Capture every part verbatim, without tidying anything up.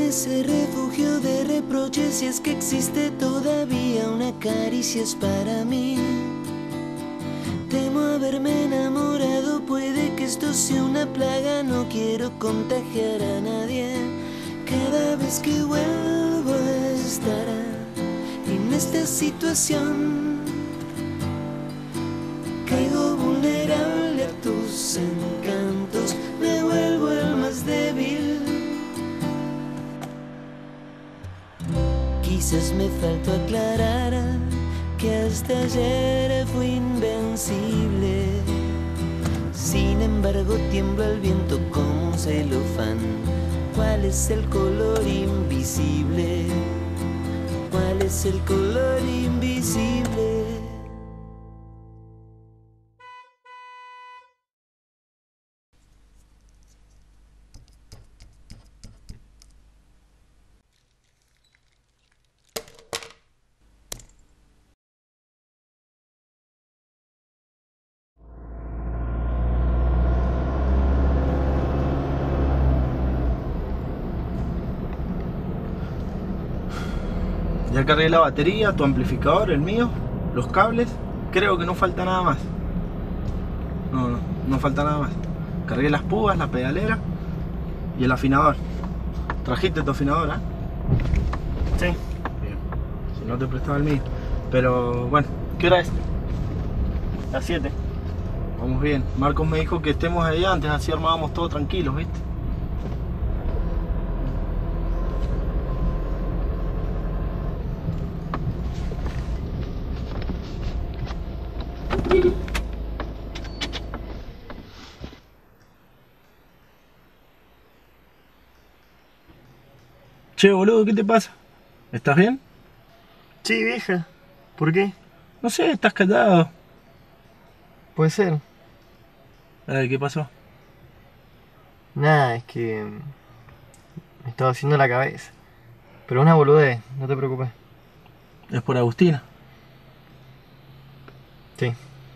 ese refugio de reproches, si es que existe todavía una caricia es para mí. Temo haberme enamorado, puede que esto sea una plaga, no quiero contagiar a nadie. Cada vez que vuelvo a estar en esta situación, caigo vulnerable a tus encantos, me vuelvo el más débil. Quizás me faltó aclarar que hasta ayer fui invencible. Sin embargo tiemblo al viento como un celofán. ¿Cuál es el color invisible? ¿Cuál es el color invisible? Ya cargué la batería, tu amplificador, el mío, los cables. Creo que no falta nada más. No, no, no falta nada más. Cargué las púas, la pedalera y el afinador. ¿Trajiste tu afinador, eh? Sí. Bien. Si no te prestaba el mío. Pero bueno, ¿qué hora es? Las siete. Vamos bien. Marcos me dijo que estemos ahí antes, así armábamos todo tranquilos, ¿viste? Che, boludo, ¿qué te pasa? ¿Estás bien? Sí, vieja. ¿Por qué? No sé, estás callado. Puede ser. Ay, ¿qué pasó? Nada, es que me estaba haciendo la cabeza. Pero una boludez, no te preocupes. Es por Agustina. Sí.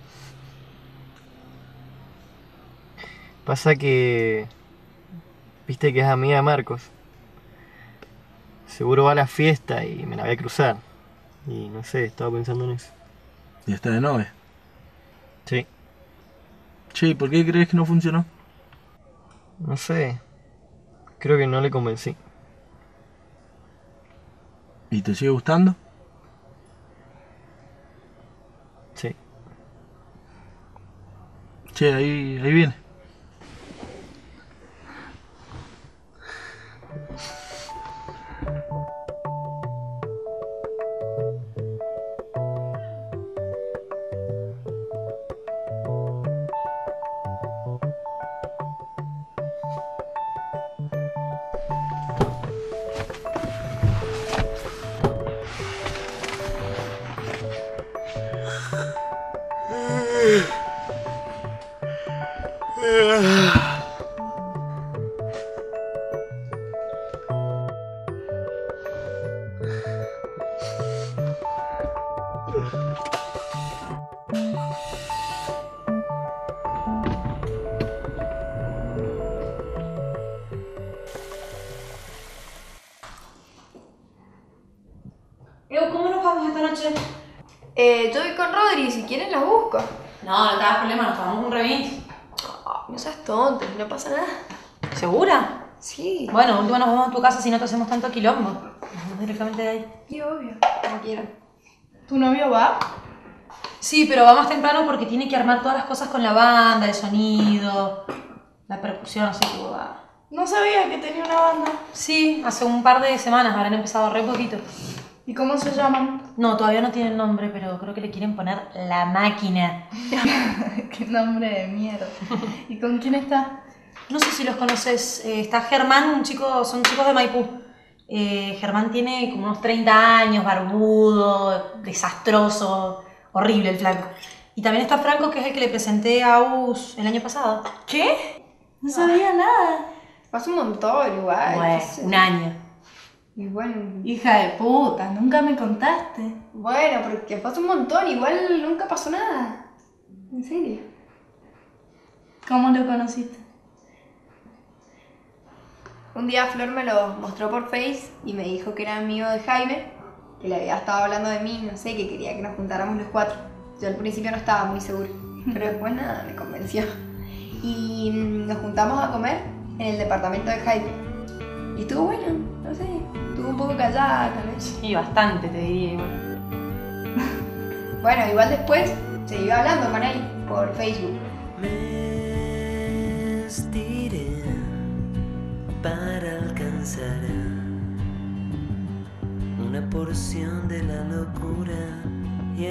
Pasa que... Viste que es amiga de Marcos. Seguro va a la fiesta y me la voy a cruzar. Y no sé, estaba pensando en eso. Y está de novia. Sí. Che, ¿por qué crees que no funcionó? No sé. Creo que no le convencí. ¿Y te sigue gustando? Sí. Che, ahí, ahí viene. Ew, ¿cómo nos vamos esta noche? Eh, yo voy con Rodri, si quieren las busco. No, no te hagas problema, nos tomamos un remis. Oh, no seas tonto, no pasa nada. ¿Segura? Sí. Bueno, último nos vemos en tu casa si no te hacemos tanto quilombo. Nos vamos directamente de ahí. Sí, obvio, como quieran. ¿Tu novio va? Sí, pero va más temprano porque tiene que armar todas las cosas con la banda, el sonido, la percusión, así que va. No sabía que tenía una banda. Sí, hace un par de semanas habrán empezado re poquito. ¿Y cómo se llaman? No, todavía no tienen nombre, pero creo que le quieren poner La Máquina. Qué nombre de mierda. ¿Y con quién está? No sé si los conoces. Eh, está Germán, un chico, son chicos de Maipú. Eh, Germán tiene como unos treinta años, barbudo, desastroso, horrible el flaco. Y también está Franco, que es el que le presenté a Us el año pasado. ¿Qué? No sabía nada. Pasa un montón igual. Bueno, qué sé. un año. Y bueno, Hija de puta, nunca me contaste. bueno, porque pasa un montón, igual nunca pasó nada. En serio. ¿Cómo lo conociste? Un día Flor me lo mostró por Face y me dijo que era amigo de Jaime, que le había estado hablando de mí, no sé, que quería que nos juntáramos los cuatro. Yo al principio no estaba muy segura, pero después nada, me convenció. Y nos juntamos a comer en el departamento de Jaime. Y estuvo bueno, no sé, estuvo un poco callada tal vez. Sí, bastante te diría igual. Bueno, igual después seguí hablando con él por Facebook. Me estiré para alcanzar una porción de la locura y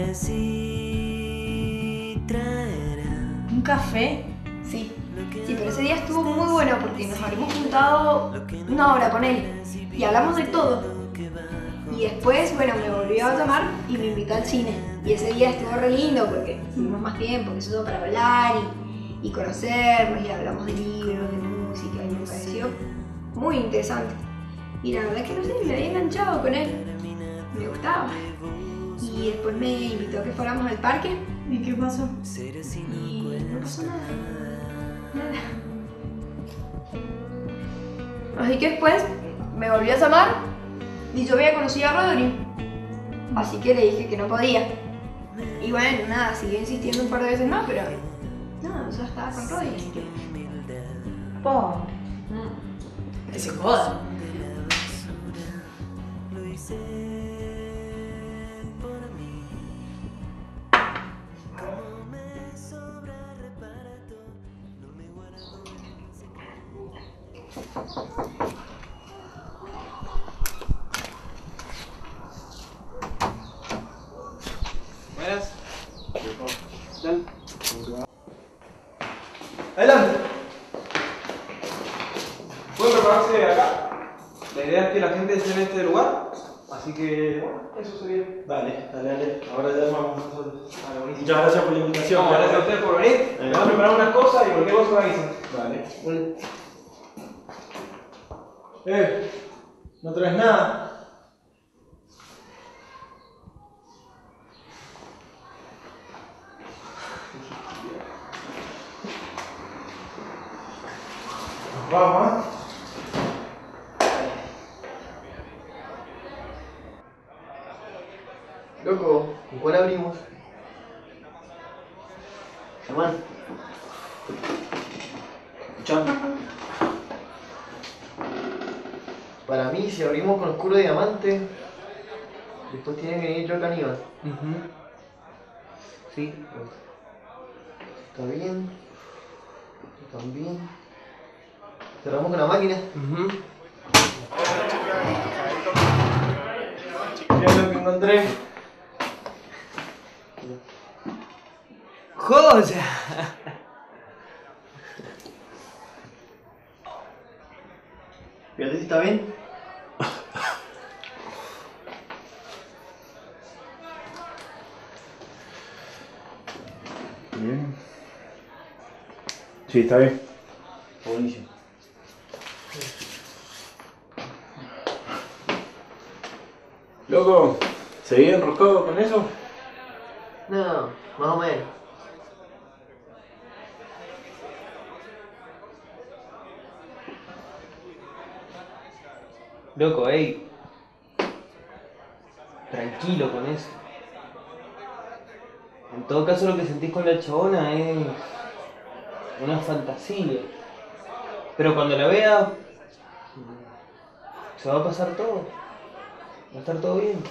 así traer ¿Un café? Sí, sí, pero ese día estuvo muy bueno porque nos habíamos juntado una hora con él y hablamos de todo. Y después, bueno, me volvió a llamar y me invitó al cine. Y ese día estuvo re lindo porque tuvimos más tiempo, que eso para hablar y, y conocernos y hablamos de libros, de música y me pareció muy interesante. Y la verdad es que no sé, me había enganchado con él, me gustaba. Y después me invitó a que fuéramos al parque. ¿Y qué pasó? Y no pasó nada. Nada. Así que después me volvió a llamar y yo había conocido a Rodri. Así que le dije que no podía. Y bueno, nada, siguió insistiendo un par de veces más, pero no, yo estaba con Rodri, así que... Pobre. Que se joda. Buenas. Dale. Adelante. Pueden prepararse acá. La idea es que la gente esté en este lugar. Así que, bueno, eso sería. Dale, dale, dale. Ahora ya llamamos nosotros. Vale, buenísimo. Muchas gracias por la invitación. No, gracias a ustedes por venir. Eh. Vamos a preparar unas cosas y cualquier cosa me avisan. Dale. Bueno. Eh, ¿no traes nada? Vamos, ¿eh? Loco, ¿con cuál abrimos? Germán. Escuchame. Para mí, si abrimos con oscuro diamante, después tiene que venir yo caníbal. Uh-huh. Sí. Está bien. Esto también. Cerramos con la máquina. Uh-huh. Mira lo que encontré. ¡Joya! Fíjate si está bien. Bien. Sí, está bien. Buenísimo. Loco, ¿seguí enroscado con eso? No, más o menos. Loco, ey. Tranquilo con eso. En todo caso lo que sentís con la chabona es una fantasía. Pero cuando la veas, se va a pasar todo. Va a estar todo bien.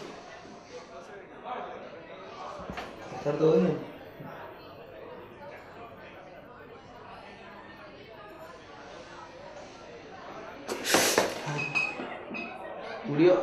Va a estar todo bien. Murió.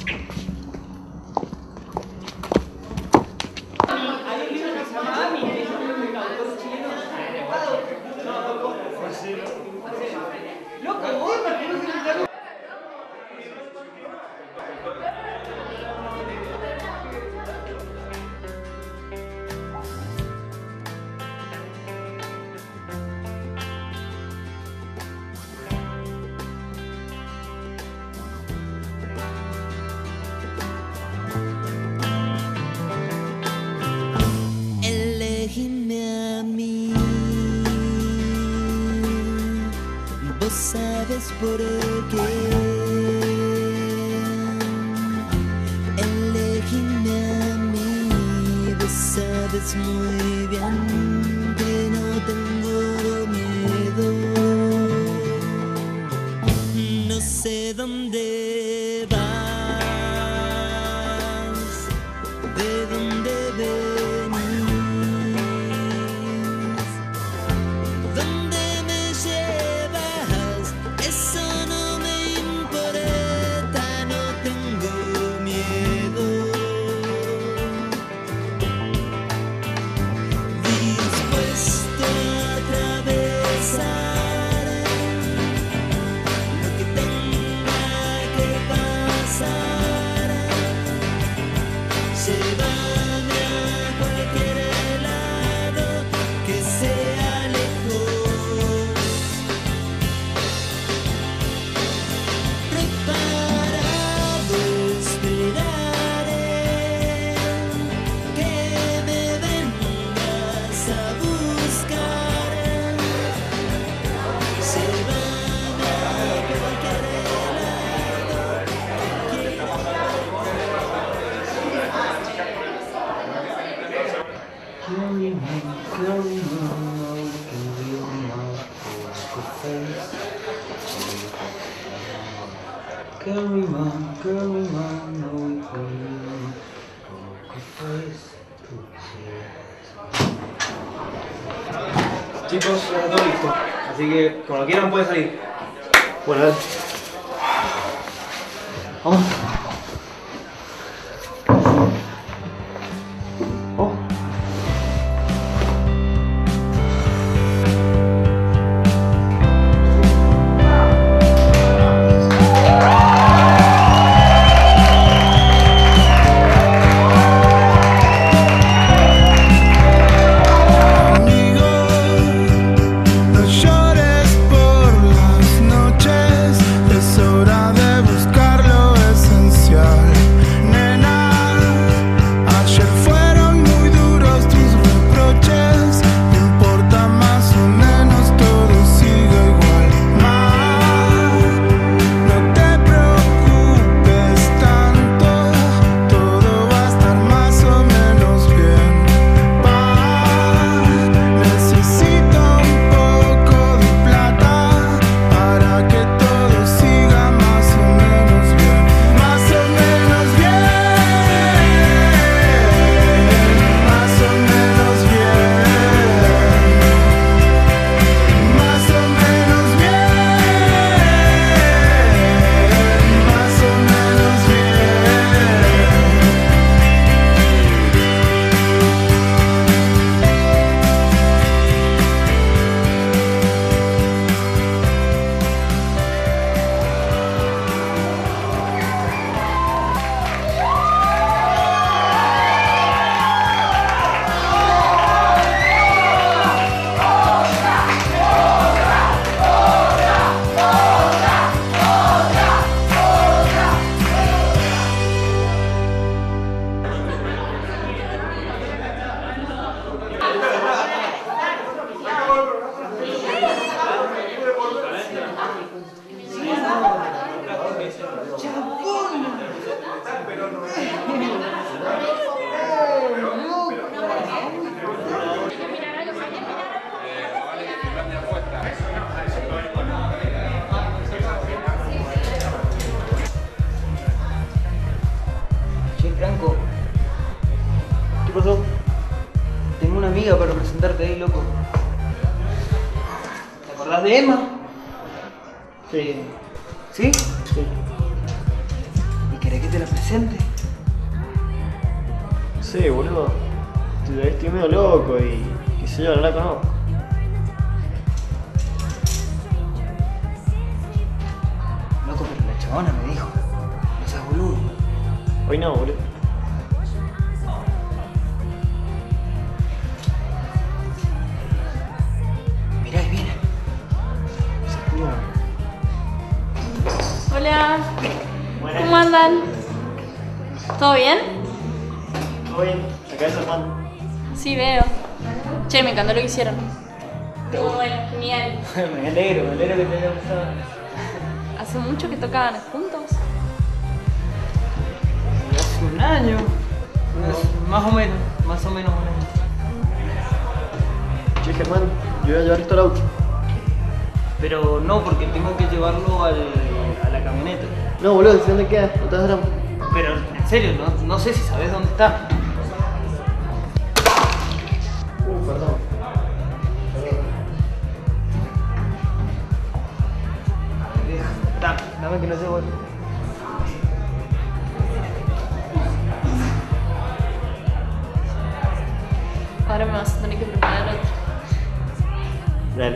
Elegime a mí, vos sabes por qué. Elegime a mí, vos sabes muy bien que no tengo miedo. No sé dónde vas, de dónde venís. Carry on, carry on, no we can face to Chicos, ya está todo listo, así que cuando quieran pueden salir. Bueno, dale. Vamos. ¿Qué pasó? Tengo una amiga para presentarte ahí, loco. ¿Te acordás de Emma? Sí. ¿Sí? Sí. ¿Y querés que te la presente? No sé, boludo. Estoy, estoy medio loco y qué sé yo, no la conozco. Loco, pero la chabona me dijo. No seas boludo. Hoy no, boludo. Mirá, ahí viene. Hola, ¿cómo andan? ¿Todo bien? Todo bien, acá es Armando. Sí, veo. Che, me encantó lo que hicieron. Muy bueno, genial. Me alegro, me alegro que te haya gustado. ¿Hace mucho que tocaban juntos? Hace un año. Más o menos, más o menos un año. Che, Germán, yo voy a llevar esto al auto. Pero no, porque tengo que llevarlo al, a la camioneta. No, boludo, ¿de dónde queda? No te das drama. Pero en serio, no, no sé si sabes dónde está. Uh, perdón. Dame, dame que no se vuelva. Ahora me vas a tener que preparar otro. Dale.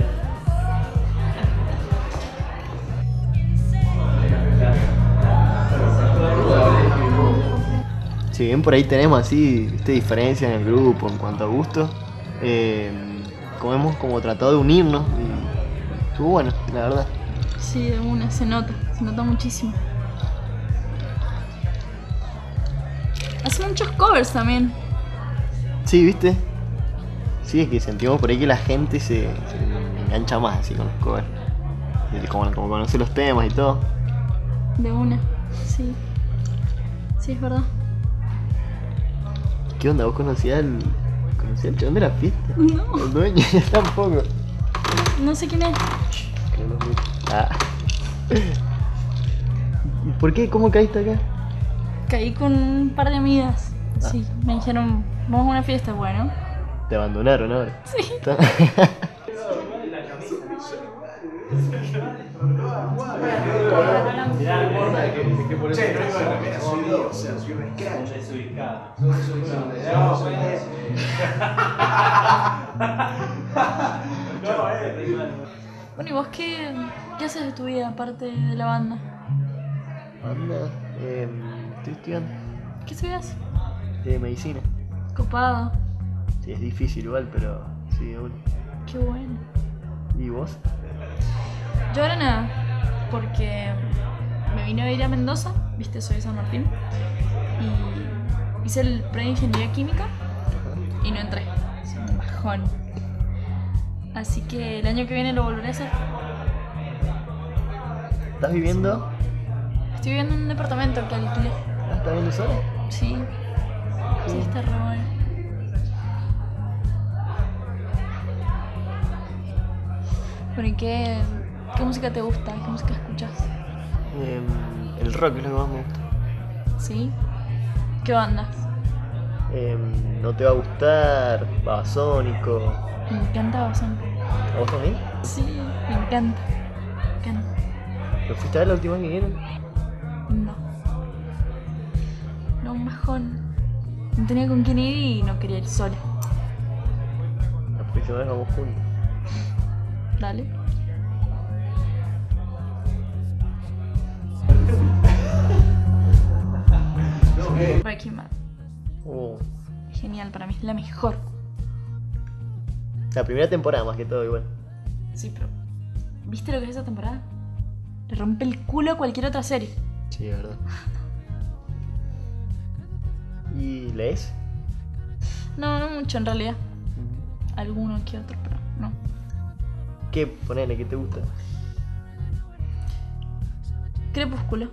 Si bien por ahí tenemos así, viste, diferencias en el grupo en cuanto a gusto, eh, como hemos como tratado de unirnos y estuvo bueno, la verdad. Sí, de una, se nota, se nota muchísimo. Hace muchos covers también. Sí, viste. Sí, es que sentimos por ahí que la gente se, se engancha más así con los covers. Y Como, como conoce los temas y todo. De una, sí. Sí, es verdad. ¿Qué onda? ¿Vos conocías al, conocías al chabón de la fiesta? No. El dueño, yo tampoco. No sé quién es. Que no lo vi. Ah. ¿Y por qué? ¿Cómo caíste acá? Caí con un par de amigas. Sí, me dijeron, vamos a una fiesta, bueno. Te abandonaron ahora. Sí. Está- Bueno, ¿y vos qué, qué haces de tu vida aparte de la banda? Anda, eh, estoy estudiando ¿Qué estudias? eh, medicina. Copado. Sí, es difícil igual, pero sí, de una. Qué bueno. ¿Y vos? Yo ahora nada, porque me vine a ir a Mendoza, viste, soy de San Martín, y hice el pre de ingeniería química y no entré. Es un bajón. Así que el año que viene lo volveré a hacer. ¿Estás viviendo? Estoy viviendo en un departamento que alquilé. Ah, ¿estás viviendo sola? Sí. Sí, está re bueno. Bueno, ¿y qué, qué música te gusta? ¿Qué música escuchas? Eh, el rock es lo que más me gusta. ¿Sí? ¿Qué bandas? Eh, no te va a gustar Babasónico. Me encanta Babasónico. ¿A vos también? Sí, me encanta. Me encanta. ¿Lo fuiste a ver la última vez que vinieron? No. No, un bajón. No tenía con quién ir y no quería ir sola. La próxima vez vamos juntos. Dale. Breaking Bad. Oh, Genial, para mí es la mejor. la primera temporada más que todo igual. Sí, pero ¿viste lo que es esa temporada? Le rompe el culo a cualquier otra serie. Sí, de verdad. ¿Y lees? No, no mucho en realidad. Alguno que otro, pero no. ¿Qué? Ponele, ¿qué te gusta? Crepúsculo.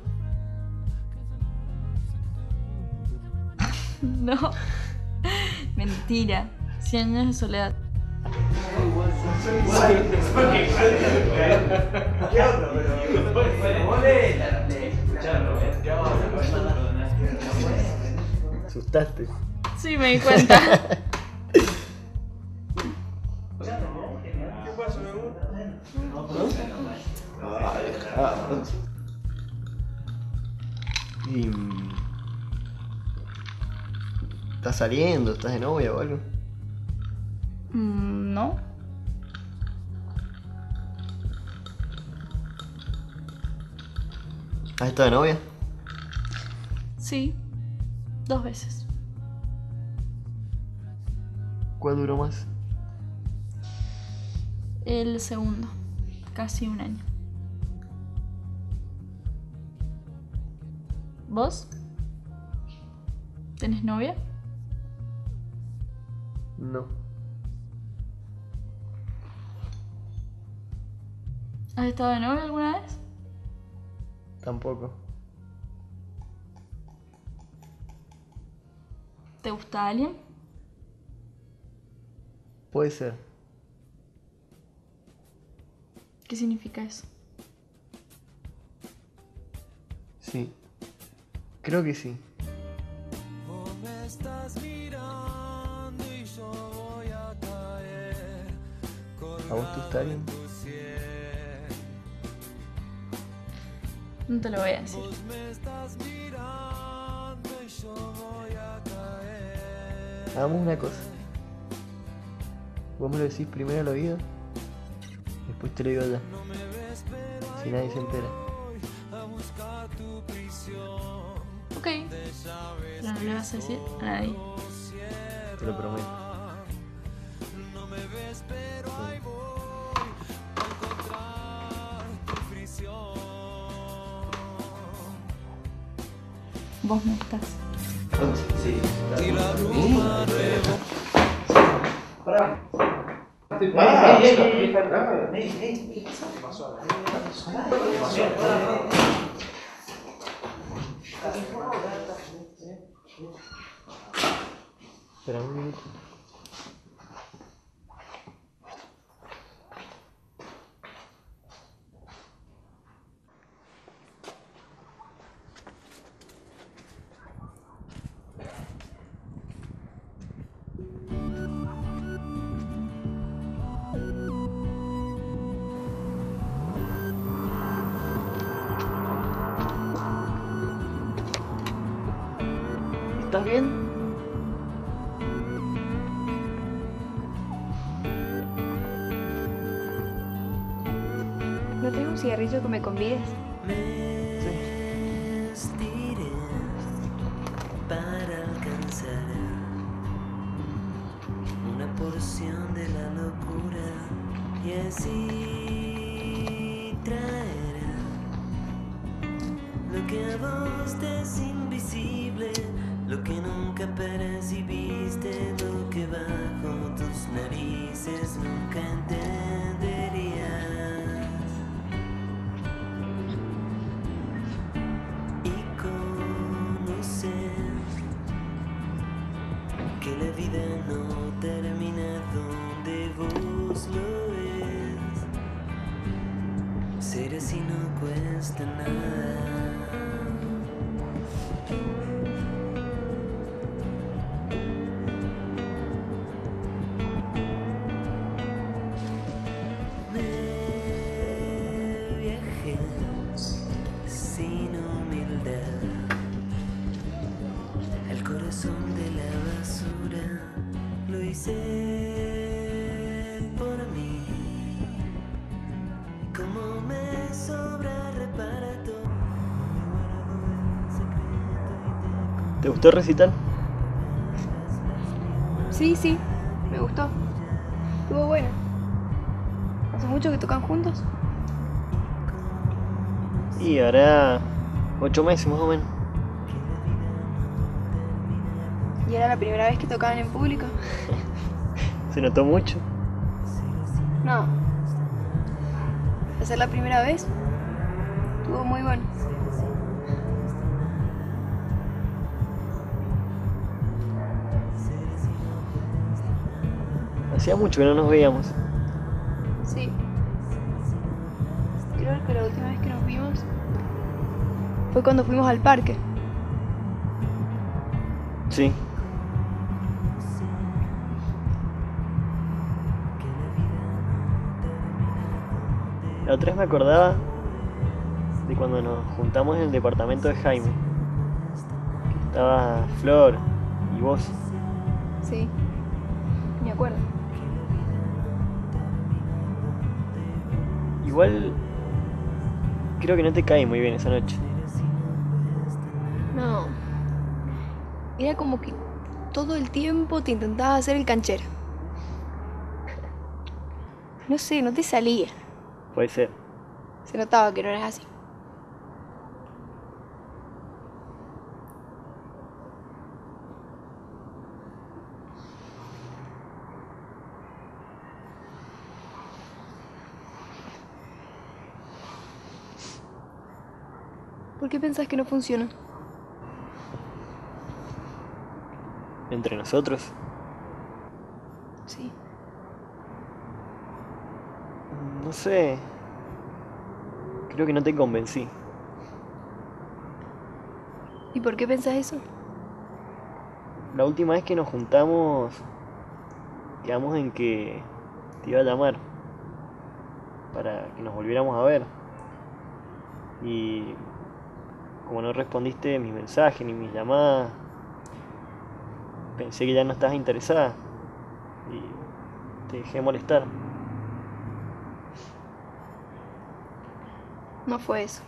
No. Mentira. Cien años de soledad. ¿Asustaste? Sí, me di cuenta. Y... mm, ¿estás saliendo? ¿Estás de novia o algo? Mm, no. ¿Has estado de novia? Sí. Dos veces. ¿Cuál duró más? El segundo. Casi un año. ¿Vos? ¿Tenés novia? No. ¿Has estado de novia alguna vez? Tampoco. ¿Te gusta alguien? Puede ser. ¿Qué significa eso? Sí. Creo que sí. ¿A vos te gusta alguien? No te lo voy a decir. Hagamos una cosa. Vos me lo decís primero al oído, después te lo digo yo. Si nadie se entera. Ok. Pero no le vas a decir a nadie. Te lo prometo. Vos me gustás. Sí. Espera un minuto. ¿Estás bien? ¿No tengo un cigarrillo que me convides? Estiré para alcanzar una porción de la locura y así traer lo que a vos te es invisible, lo que nunca percibiste, lo que bajo tus narices nunca entenderías. Que la vida no termina donde vos lo es. Ser así no cuesta nada. Me viajé sin humildad al corazón de la basura, lo hice por mí. Como me sobra reparato, ¿Te gustó el recital? Sí, sí, me gustó. Estuvo bueno. ¿Hace mucho que tocan juntos? Y hará ocho meses más o menos. ¿Y era la primera vez que tocaban en público? ¿Se notó mucho? No. ¿Va a ser la primera vez? Estuvo muy bueno. Hacía mucho que no nos veíamos. Sí. Creo que la última vez que nos vimos fue cuando fuimos al parque. Sí. La otra vez me acordaba de cuando nos juntamos en el departamento de Jaime. Estaba Flor y vos. Sí, me acuerdo. Igual creo que no te caí muy bien esa noche. No. Era como que todo el tiempo te intentabas hacer el canchero. No sé, no te salía. Puede ser. Se notaba que no eras así. ¿Por qué pensás que no funciona? ¿Entre nosotros? Sí. No sé. Creo que no te convencí. ¿Y por qué pensás eso? La última vez que nos juntamos, quedamos en que te iba a llamar para que nos volviéramos a ver. Y como no respondiste mis mensajes ni mis llamadas, pensé que ya no estabas interesada y te dejé molestar. No fue eso.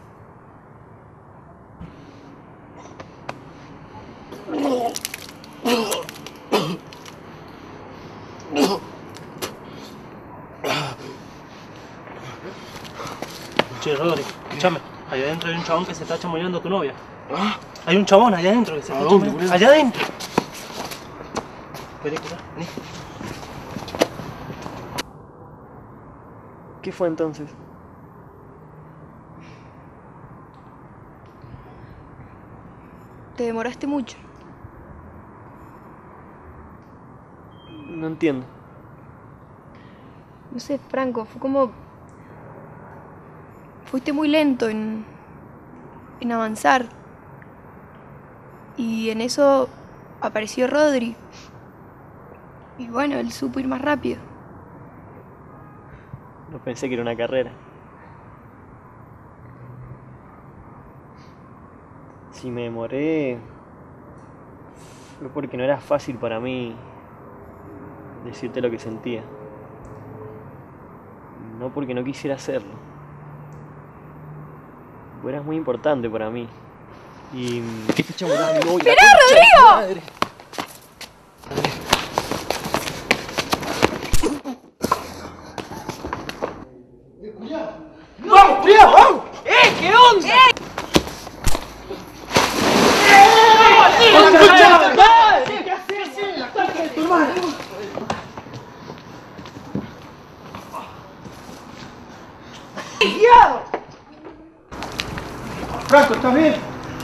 Che, Rodri, escúchame. Allá adentro hay un chabón que se está chamullando a tu novia. Hay un chabón allá adentro que se está chamullando. Allá adentro. Vení, escuchá, vení. ¿Qué fue entonces? Te demoraste mucho. No entiendo. No sé, Franco, fue como... Fuiste muy lento en... en avanzar. Y en eso apareció Rodri. Y bueno, él supo ir más rápido. No pensé que era una carrera. Si me demoré, fue porque no era fácil para mí decirte lo que sentía. No porque no quisiera hacerlo. Vos eras muy importante para mí. Y... ¿Qué te echamos la novia? ¡Esperá, Rodrigo! ¡Vamos, cuidado, vamos! ¡Eh, qué onda! ¡Eh! ¡Eh! ¿Qué haces? ¡Tu hermano! Franco, ¿estás bien?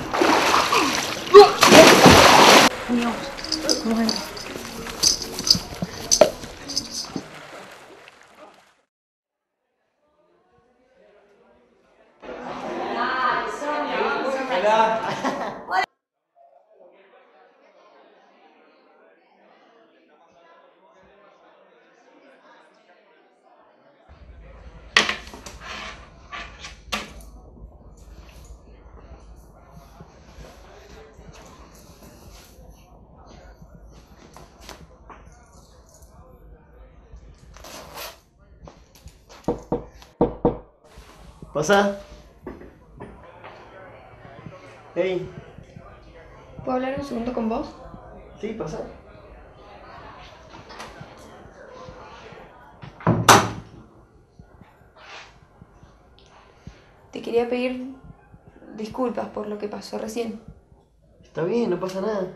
¿Pasa? Hey. ¿Puedo hablar un segundo con vos? Sí, pasa. Te quería pedir disculpas por lo que pasó recién. Está bien, no pasa nada.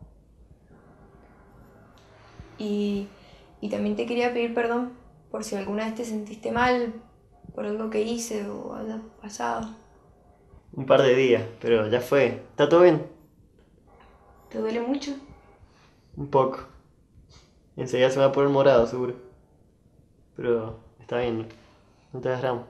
Y, y también te quería pedir perdón por si alguna vez te sentiste mal por algo que hice o haya pasado. Un par de días, pero ya fue. ¿Está todo bien? ¿Te duele mucho? Un poco. Enseguida se va a poner morado, seguro. Pero está bien, no te das drama.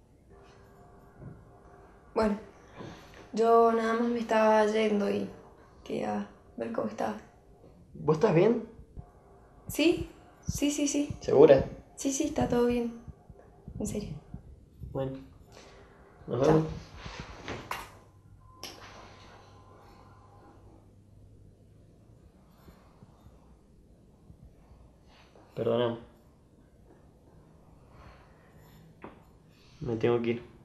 Bueno, yo nada más me estaba yendo y quería ver cómo estabas. ¿Vos estás bien? ¿Sí? Sí, sí, sí. ¿Segura? Sí, sí, está todo bien. En serio. Bueno, nos Chao. vemos. Perdóname. Me tengo que ir.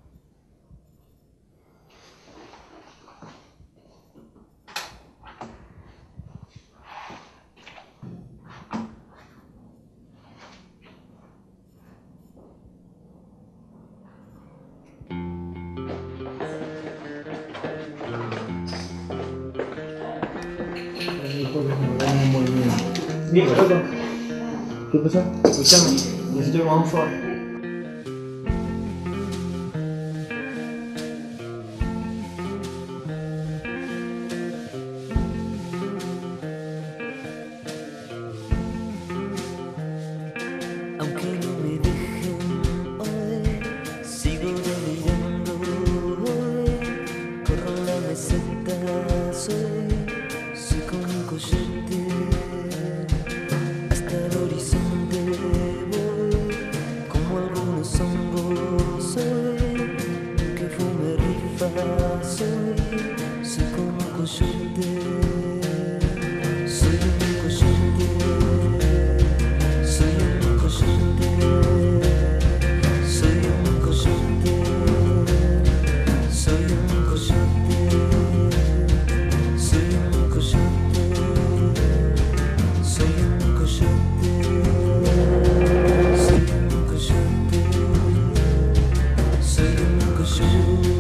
Bien, loco. ¿Qué pasó? Escuchame, necesito que me hagas un favor. Aunque no me dejen hoy, sigo delirando hoy. Corro en la meseta, soy, soy como un coyote. Hasta el horizonte voy, como algunos hongos soy. Que fume rifa, soy, soy como un coyote. Soy un coyote. Soy un coyote, soy un coyote, soy un coyote, soy un coyote, soy un coyote, soy un coyote, soy un coyote.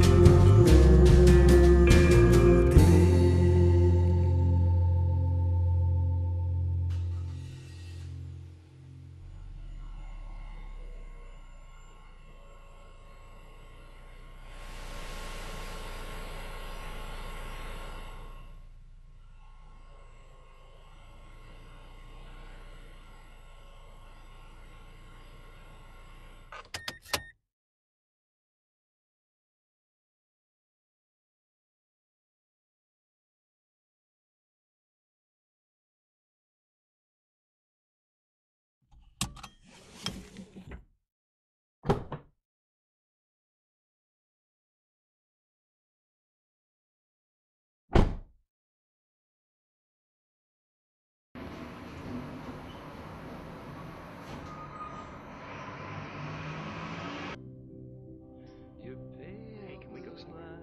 Hey, can we go somewhere?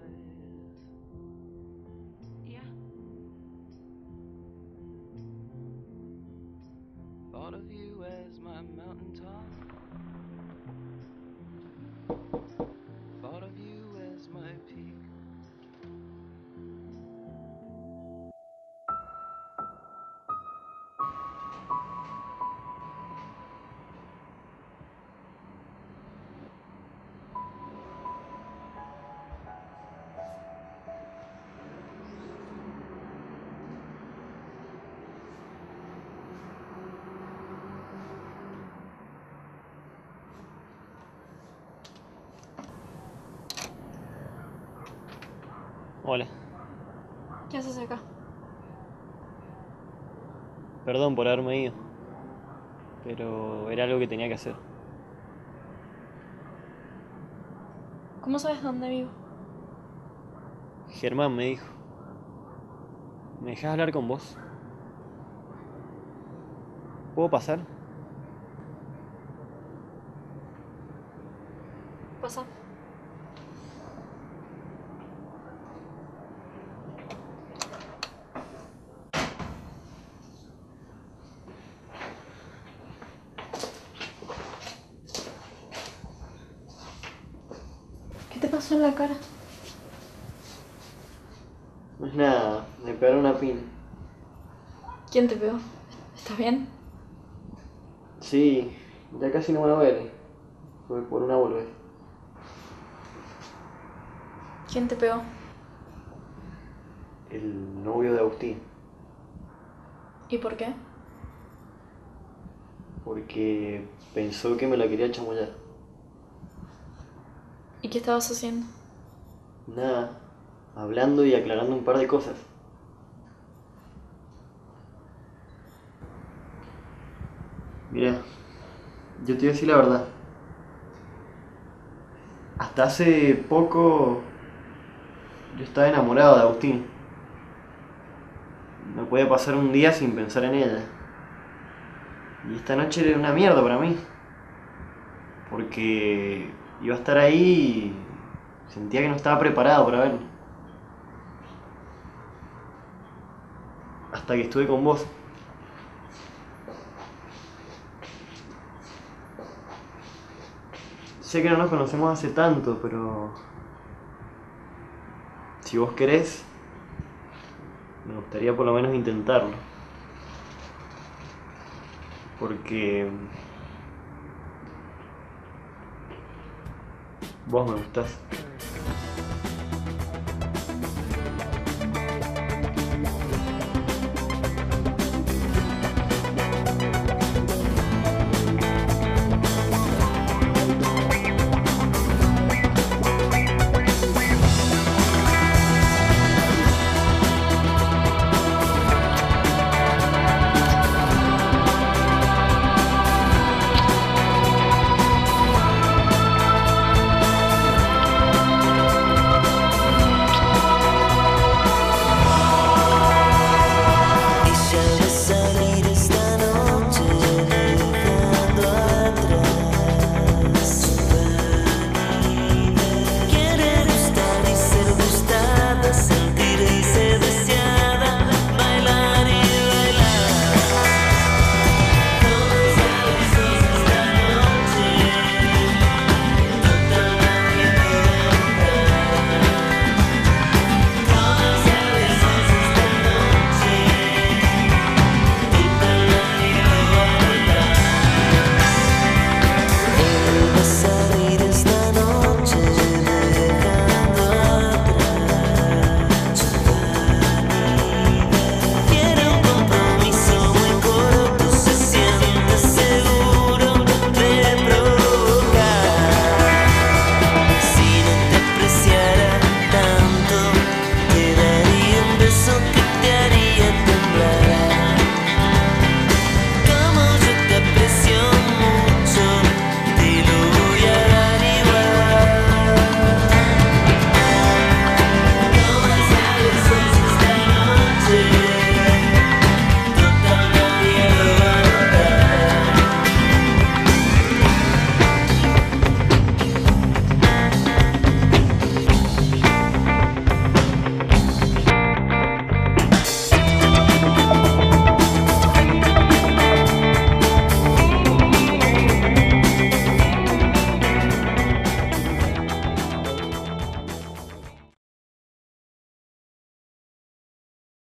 Yeah. Thought of you as my mountaintop. Thought of you as my peak. Hola. ¿Qué haces acá? Perdón por haberme ido. Pero era algo que tenía que hacer. ¿Cómo sabes dónde vivo? Germán me dijo. ¿Me dejás hablar con vos? ¿Puedo pasar? Pasa. ¿Qué te pasó en la cara? No es nada, me pegaron una pina. ¿Quién te pegó? ¿Estás bien? Sí, ya casi no me duele. Fue por una boludez. ¿Quién te pegó? El novio de Agustín. ¿Y por qué? Porque pensó que me la quería chamullar. ¿Y qué estabas haciendo? Nada, hablando y aclarando un par de cosas. Mira, yo te voy a decir la verdad. Hasta hace poco yo estaba enamorado de Agustín. No podía pasar un día sin pensar en ella. Y esta noche era una mierda para mí. Porque iba a estar ahí y sentía que no estaba preparado para verlo. Hasta que estuve con vos. Sé que no nos conocemos hace tanto, pero si vos querés, me gustaría por lo menos intentarlo. Porque vos me gustás.